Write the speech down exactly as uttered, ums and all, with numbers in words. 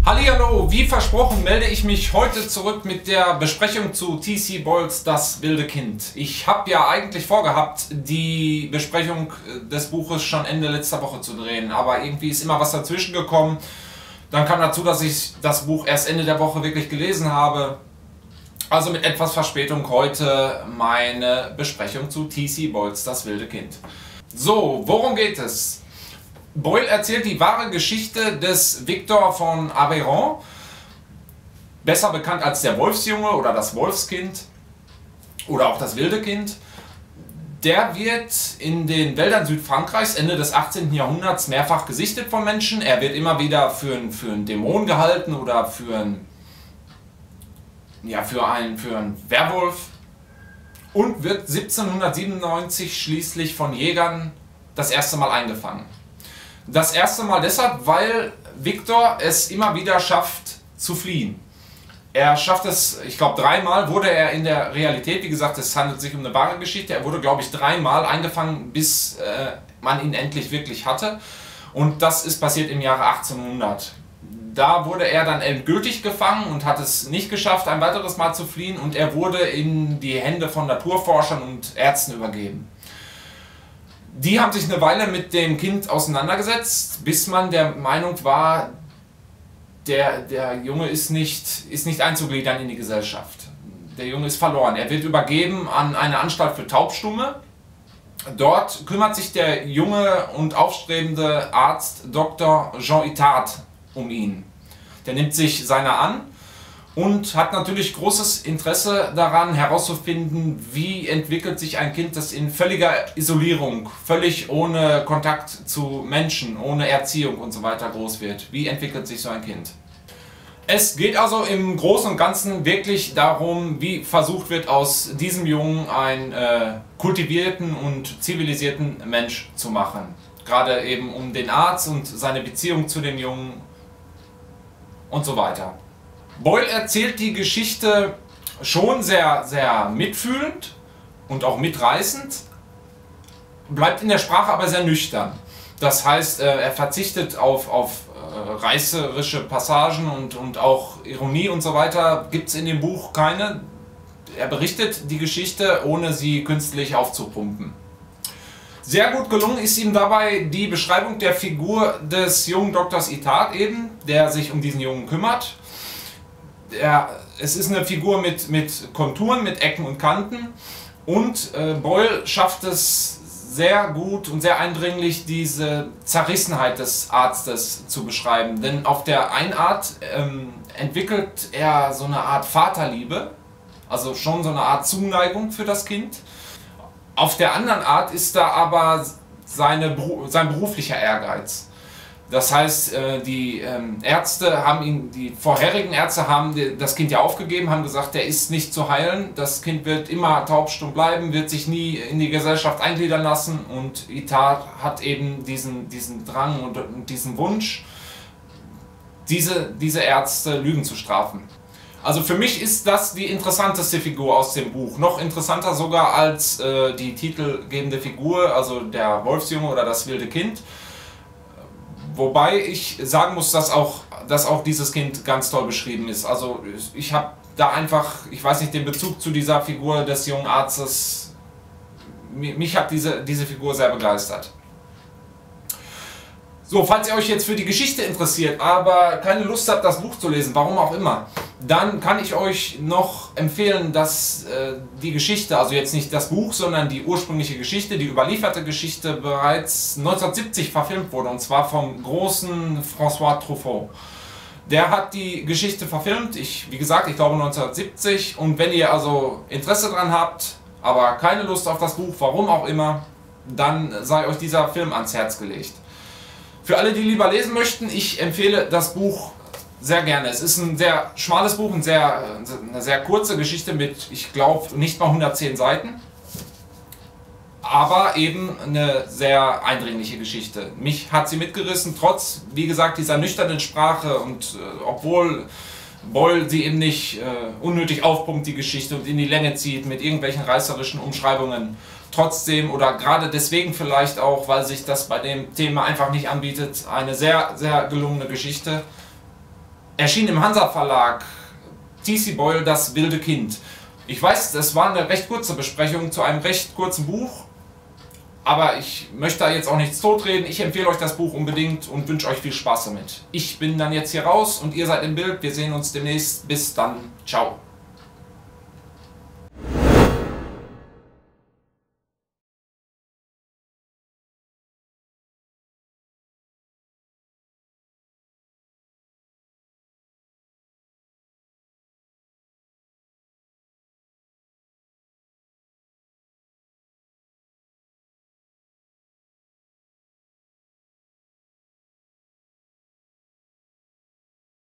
Hallihallo, wie versprochen melde ich mich heute zurück mit der Besprechung zu T C Boyles Das wilde Kind. Ich habe ja eigentlich vorgehabt, die Besprechung des Buches schon Ende letzter Woche zu drehen, aber irgendwie ist immer was dazwischen gekommen. Dann kam dazu, dass ich das Buch erst Ende der Woche wirklich gelesen habe. Also mit etwas Verspätung heute meine Besprechung zu T C Boyles Das wilde Kind. So, worum geht es? Boyle erzählt die wahre Geschichte des Victor von Aveyron, besser bekannt als der Wolfsjunge oder das Wolfskind oder auch das wilde Kind. Der wird in den Wäldern Südfrankreichs Ende des achtzehnten Jahrhunderts mehrfach gesichtet von Menschen. Er wird immer wieder für einen, für einen Dämon gehalten oder für einen, ja, für einen, für einen Werwolf und wird siebzehnhundertsiebenundneunzig schließlich von Jägern das erste Mal eingefangen. Das erste Mal deshalb, weil Victor es immer wieder schafft zu fliehen. Er schafft es, ich glaube dreimal wurde er in der Realität, wie gesagt, es handelt sich um eine wahre Geschichte, er wurde glaube ich dreimal eingefangen, bis äh, man ihn endlich wirklich hatte. Und das ist passiert im Jahre achtzehnhundert. Da wurde er dann endgültig gefangen und hat es nicht geschafft, ein weiteres Mal zu fliehen, und er wurde in die Hände von Naturforschern und Ärzten übergeben. Die haben sich eine Weile mit dem Kind auseinandergesetzt, bis man der Meinung war, der, der Junge ist nicht, ist nicht einzugliedern in die Gesellschaft. Der Junge ist verloren. Er wird übergeben an eine Anstalt für Taubstumme. Dort kümmert sich der junge und aufstrebende Arzt Doktor Jean Itard um ihn. Der nimmt sich seiner an und hat natürlich großes Interesse daran herauszufinden, wie entwickelt sich ein Kind, das in völliger Isolierung, völlig ohne Kontakt zu Menschen, ohne Erziehung und so weiter groß wird. Wie entwickelt sich so ein Kind? Es geht also im Großen und Ganzen wirklich darum, wie versucht wird, aus diesem Jungen einen äh, kultivierten und zivilisierten Mensch zu machen. Gerade eben um den Arzt und seine Beziehung zu dem Jungen und so weiter. Boyle erzählt die Geschichte schon sehr, sehr mitfühlend und auch mitreißend, bleibt in der Sprache aber sehr nüchtern. Das heißt, er verzichtet auf, auf reißerische Passagen und, und auch Ironie und so weiter, gibt es in dem Buch keine. Er berichtet die Geschichte, ohne sie künstlich aufzupumpen. Sehr gut gelungen ist ihm dabei die Beschreibung der Figur des jungen Doktors Itard eben, der sich um diesen Jungen kümmert. Ja, es ist eine Figur mit, mit Konturen, mit Ecken und Kanten, und äh, Boyle schafft es sehr gut und sehr eindringlich, diese Zerrissenheit des Arztes zu beschreiben. Denn auf der einen Art ähm, entwickelt er so eine Art Vaterliebe, also schon so eine Art Zuneigung für das Kind. Auf der anderen Art ist da aber seine, sein beruflicher Ehrgeiz. Das heißt, die Ärzte haben ihn, die vorherigen Ärzte haben das Kind ja aufgegeben, haben gesagt, der ist nicht zu heilen, das Kind wird immer taubstumm bleiben, wird sich nie in die Gesellschaft eingliedern lassen, und Itard hat eben diesen, diesen Drang und diesen Wunsch, diese, diese Ärzte Lügen zu strafen. Also für mich ist das die interessanteste Figur aus dem Buch, noch interessanter sogar als äh, die titelgebende Figur, also der Wolfsjunge oder das wilde Kind. Wobei ich sagen muss, dass auch, dass auch dieses Kind ganz toll beschrieben ist. Also ich habe da einfach, ich weiß nicht, den Bezug zu dieser Figur des jungen Arztes, mich hat diese, diese Figur sehr begeistert. So, falls ihr euch jetzt für die Geschichte interessiert, aber keine Lust habt, das Buch zu lesen, warum auch immer, dann kann ich euch noch empfehlen, dass äh, die Geschichte, also jetzt nicht das Buch, sondern die ursprüngliche Geschichte, die überlieferte Geschichte, bereits neunzehnhundertsiebzig verfilmt wurde, und zwar vom großen François Truffaut. Der hat die Geschichte verfilmt, ich, wie gesagt, ich glaube neunzehnhundertsiebzig, und wenn ihr also Interesse daran habt, aber keine Lust auf das Buch, warum auch immer, dann sei euch dieser Film ans Herz gelegt. Für alle, die lieber lesen möchten, ich empfehle das Buch sehr gerne. Es ist ein sehr schmales Buch, ein sehr, eine sehr kurze Geschichte mit, ich glaube, nicht mal hundertzehn Seiten. Aber eben eine sehr eindringliche Geschichte. Mich hat sie mitgerissen, trotz, wie gesagt, dieser nüchternen Sprache, und äh, obwohl Boyle sie eben nicht äh, unnötig aufpumpt, die Geschichte, und in die Länge zieht mit irgendwelchen reißerischen Umschreibungen. Trotzdem, oder gerade deswegen vielleicht auch, weil sich das bei dem Thema einfach nicht anbietet, eine sehr, sehr gelungene Geschichte. Erschien im Hansa Verlag, T C Boyle, Das wilde Kind. Ich weiß, es war eine recht kurze Besprechung zu einem recht kurzen Buch, aber ich möchte da jetzt auch nichts totreden. Ich empfehle euch das Buch unbedingt und wünsche euch viel Spaß damit. Ich bin dann jetzt hier raus und ihr seid im Bild. Wir sehen uns demnächst. Bis dann. Ciao.